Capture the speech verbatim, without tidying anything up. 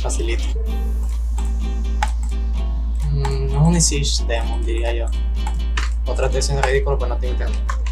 Facilito. Mm, no es un Siege Demon, diría yo. Otra atención ridícula, pues no tengo internet.